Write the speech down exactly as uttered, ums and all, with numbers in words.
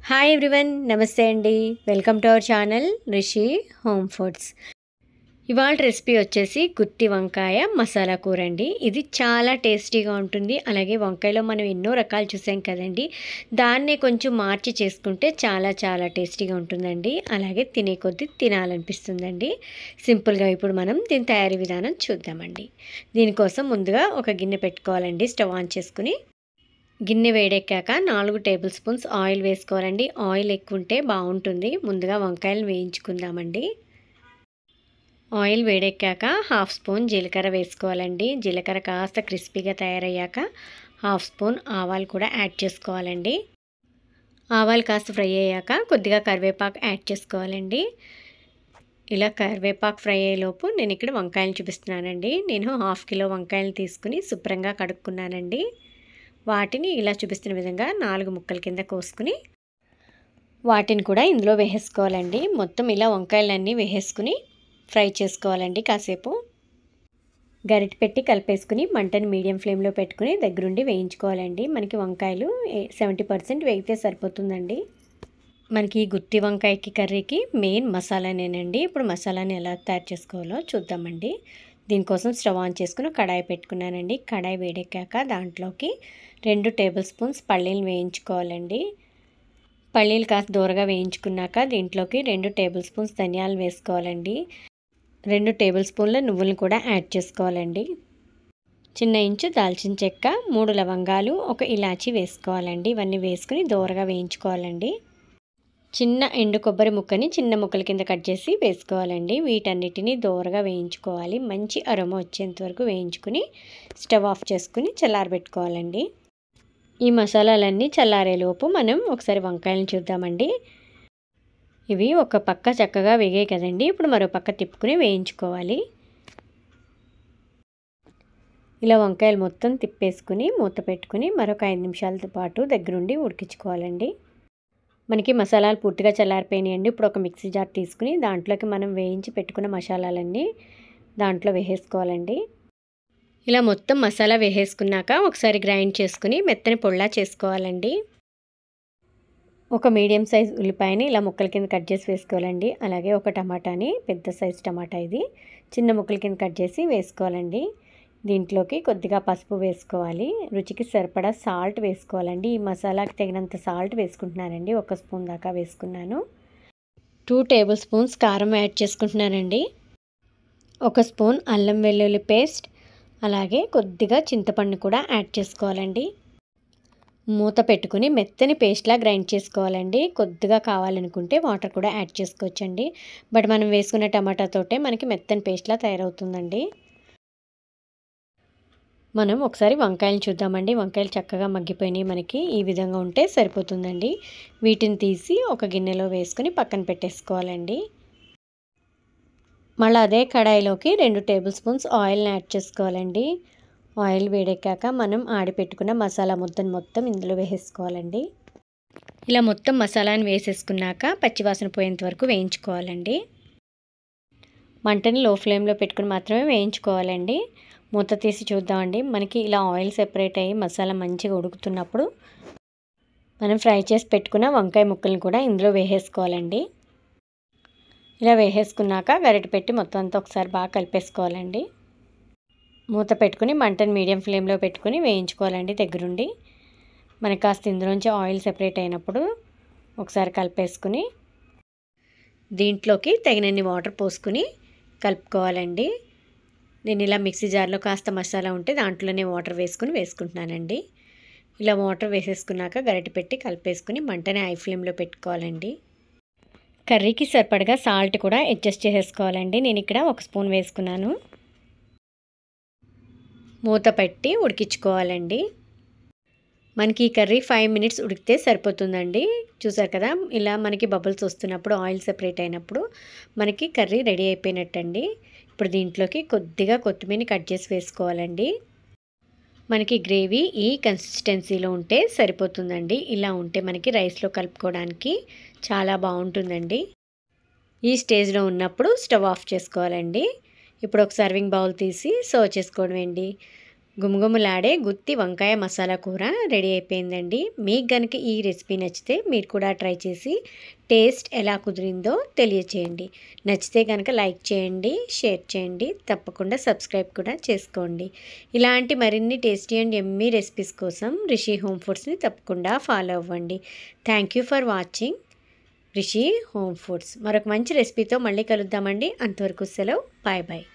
Hi everyone, నమస్తే అండి. Welcome to our channel Rishi home foods. ఇవాళ రెసిపీ వచ్చేసి గుత్తి వంకాయ మసాలా కూర అండి. ఇది చాలా టేస్టీగా ఉంటుంది. అలాగే వంకాయలో మనం ఎన్నో రకాలు చూసాం కదండి, దాన్నే కొంచెం మార్చి చేసుకుంటే చాలా చాలా టేస్టీగా ఉంటుందండి. అలాగే తినే కొద్దీ తినాలనిపిస్తుందండి. సింపుల్గా ఇప్పుడు మనం దీని తయారీ విధానం చూద్దామండి. దీనికోసం ముందుగా ఒక గిన్నె పెట్టుకోవాలండి. స్టవ్ ఆన్ చేసుకుని గిన్నె వేడెక్కాక నాలుగు టేబుల్ స్పూన్స్ ఆయిల్ వేసుకోవాలండి. ఆయిల్ ఎక్కువ ఉంటే బాగుంటుంది. ముందుగా వంకాయలు వేయించుకుందామండి. ఆయిల్ వేడెక్కాక హాఫ్ స్పూన్ జీలకర్ర వేసుకోవాలండి. జీలకర్ర కాస్త క్రిస్పీగా తయారయ్యాక హాఫ్ స్పూన్ ఆవాలు కూడా యాడ్ చేసుకోవాలండి. ఆవాలు కాస్త ఫ్రై అయ్యాక కొద్దిగా కరివేపాకు యాడ్ చేసుకోవాలండి. ఇలా కరివేపాకు ఫ్రై అయ్యేలోపు నేను ఇక్కడ వంకాయలు చూపిస్తున్నానండి. నేను హాఫ్ కిలో వంకాయలు తీసుకుని శుభ్రంగా కడుక్కున్నానండి. వాటిని ఇలా చూపిస్తున్న విధంగా నాలుగు ముక్కల కింద కోసుకుని వాటిని కూడా ఇందులో వేసేసుకోవాలండి. మొత్తం ఇలా వంకాయలన్నీ వేసేసుకుని ఫ్రై చేసుకోవాలండి. కాసేపు గరిటె పెట్టి కలిపేసుకుని మంటని మీడియం ఫ్లేమ్లో పెట్టుకుని దగ్గరుండి వేయించుకోవాలండి. మనకి వంకాయలు సెవెంటీ పర్సెంట్ వేగితే సరిపోతుందండి. మనకి ఈ గుత్తి వంకాయకి కర్రీకి మెయిన్ మసాలానేనండి. ఇప్పుడు మసాలాని ఎలా తయారు చేసుకోవాలో చూద్దామండి. దీనికోసం స్టవ్ ఆన్ చేసుకుని కడాయి పెట్టుకున్నానండి. కడాయి వేడెక్కాక దాంట్లోకి రెండు టేబుల్ స్పూన్స్ పల్లీలు వేయించుకోవాలండి. పల్లీలు కాస్త దూరగా వేయించుకున్నాక దీంట్లోకి రెండు టేబుల్ స్పూన్స్ ధనియాలు వేసుకోవాలండి. రెండు టేబుల్ స్పూన్ల నువ్వులను కూడా యాడ్ చేసుకోవాలండి. చిన్న ఇంచు దాల్చిన చెక్క, మూడు లవంగాలు, ఒక ఇలాచీ వేసుకోవాలండి. ఇవన్నీ వేసుకుని దూరగా వేయించుకోవాలండి. చిన్న ఎండు కొబ్బరి ముక్కని చిన్న ముక్కల కింద కట్ చేసి వేసుకోవాలండి. వీటన్నిటిని దూరగా వేయించుకోవాలి. మంచి అరోమా వచ్చేంత వరకు వేయించుకుని స్టవ్ ఆఫ్ చేసుకుని చల్లారబెట్టుకోవాలండి. ఈ మసాలాలన్నీ చల్లారేలోపు మనం ఒకసారి వంకాయలను చూద్దామండి. ఇవి ఒక పక్క చక్కగా వేగాయి కదండి. ఇప్పుడు మరో పక్క తిప్పుకుని వేయించుకోవాలి. ఇలా వంకాయలు మొత్తం తిప్పేసుకుని మూత పెట్టుకుని మరొక ఐదు నిమిషాలతో పాటు దగ్గరుండి ఉడికించుకోవాలండి. మనకి మసాలాలు పూర్తిగా చల్లారిపోయినాయండి. ఇప్పుడు ఒక మిక్సీ జార్ తీసుకుని దాంట్లోకి మనం వేయించి పెట్టుకున్న మసాలాలన్నీ దాంట్లో వేసేసుకోవాలండి. ఇలా మొత్తం మసాలా వేసేసుకున్నాక ఒకసారి గ్రైండ్ చేసుకుని మెత్తని పొడిలా చేసుకోవాలండి. ఒక మీడియం సైజ్ ఉల్లిపాయని ఇలా ముక్కల కింద కట్ చేసి వేసుకోవాలండి. అలాగే ఒక టమాటాని, పెద్ద సైజ్ టమాటా ఇది, చిన్న ముక్కల కింద కట్ చేసి వేసుకోవాలండి. దీంట్లోకి కొద్దిగా పసుపు వేసుకోవాలి. రుచికి సరిపడా సాల్ట్ వేసుకోవాలండి. ఈ మసాలాకి తగినంత సాల్ట్ వేసుకుంటున్నానండి. ఒక స్పూన్ దాకా వేసుకున్నాను. టూ టేబుల్ స్పూన్స్ కారం యాడ్ చేసుకుంటున్నానండి. ఒక స్పూన్ అల్లం వెల్లుల్లి పేస్ట్, అలాగే కొద్దిగా చింతపండు కూడా యాడ్ చేసుకోవాలండి. మూత పెట్టుకుని మెత్తని పేస్ట్లా గ్రైండ్ చేసుకోవాలండి. కొద్దిగా కావాలనుకుంటే వాటర్ కూడా యాడ్ చేసుకోవచ్చండి. బట్ మనం వేసుకున్న టమాటాతోటే మనకి మెత్తని పేస్ట్లా తయారవుతుందండి. మనం ఒకసారి వంకాయలు చూద్దామండి. వంకాయలు చక్కగా మగ్గిపోయినాయి. మనకి ఈ విధంగా ఉంటే సరిపోతుందండి. వీటిని తీసి ఒక గిన్నెలో వేసుకుని పక్కన పెట్టేసుకోవాలండి. మళ్ళీ అదే కడాయిలోకి రెండు టేబుల్ స్పూన్స్ ఆయిల్ని యాడ్ చేసుకోవాలండి. ఆయిల్ వేడెక్కాక మనం ఆడిపెట్టుకున్న మసాలా ముద్దను మొత్తం ఇందులో వేసేసుకోవాలండి. ఇలా మొత్తం మసాలాని వేసేసుకున్నాక పచ్చివాసన పోయేంత వరకు వేయించుకోవాలండి. మంటని లో ఫ్లేమ్లో పెట్టుకుని మాత్రమే వేయించుకోవాలండి. మూత తీసి చూద్దామండి. మనకి ఇలా ఆయిల్ సెపరేట్ అయ్యి మసాలా మంచిగా ఉడుకుతున్నప్పుడు మనం ఫ్రై చేసి పెట్టుకున్న వంకాయ ముక్కలను కూడా ఇందులో వేసేసుకోవాలండి. ఇలా వేసేసుకున్నాక గరిటె పెట్టి మొత్తం అంతా ఒకసారి బాగా కలిపేసుకోవాలండి. మూత పెట్టుకుని మంటని మీడియం ఫ్లేమ్లో పెట్టుకుని వేయించుకోవాలండి దగ్గరుండి. మనకి కాస్త ఇందులోంచి ఆయిల్ సెపరేట్ అయినప్పుడు ఒకసారి కలిపేసుకుని దీంట్లోకి తగినన్ని వాటర్ పోసుకుని కలుపుకోవాలండి. నేను ఇలా మిక్సీ జార్లో కాస్త మసాలా ఉంటే దాంట్లోనే వాటర్ వేసుకుని వేసుకుంటున్నానండి. ఇలా వాటర్ వేసేసుకున్నాక గరిటె పెట్టి కలిపేసుకుని మంటని హై ఫ్లేమ్లో పెట్టుకోవాలండి. కర్రీకి సరిపడగా సాల్ట్ కూడా అడ్జస్ట్ చేసేసుకోవాలండి. నేను ఇక్కడ ఒక స్పూన్ వేసుకున్నాను. మూత పెట్టి ఉడికించుకోవాలండి. మనకి ఈ కర్రీ ఫైవ్ మినిట్స్ ఉడికితే సరిపోతుందండి. చూసారు కదా, ఇలా మనకి బబుల్స్ వస్తున్నప్పుడు ఆయిల్ సెపరేట్ అయినప్పుడు మనకి కర్రీ రెడీ అయిపోయినట్టండి. ఇప్పుడు దీంట్లోకి కొద్దిగా కొత్తిమీర కట్ చేసి వేసుకోవాలండి. మనకి గ్రేవీ ఈ కన్సిస్టెన్సీలో ఉంటే సరిపోతుందండి. ఇలా ఉంటే మనకి రైస్లో కలుపుకోవడానికి చాలా బాగుంటుందండి. ఈ స్టేజ్లో ఉన్నప్పుడు స్టవ్ ఆఫ్ చేసుకోవాలండి. ఇప్పుడు ఒక సర్వింగ్ బౌల్ తీసి సర్వ్ చేసుకోవడం అండి. గుమగుమలాడే గుత్తి వంకాయ మసాలా కూర రెడీ అయిపోయిందండి. మీకు కనుక ఈ రెసిపీ నచ్చితే మీరు కూడా ట్రై చేసి టేస్ట్ ఎలా కుదిరిందో తెలియచేయండి. నచ్చితే కనుక లైక్ చేయండి, షేర్ చేయండి, తప్పకుండా సబ్స్క్రైబ్ కూడా చేసుకోండి. ఇలాంటి మరిన్ని టేస్టీ అండ్ యమ్మీ రెసిపీస్ కోసం రిషి హోమ్ ఫుడ్స్ని తప్పకుండా ఫాలో అవ్వండి. Thank you for watching Rishi home foods. మరొక మంచి రెసిపీతో మళ్ళీ కలుద్దామండి. అంతవరకు సెలవు. Bye bye.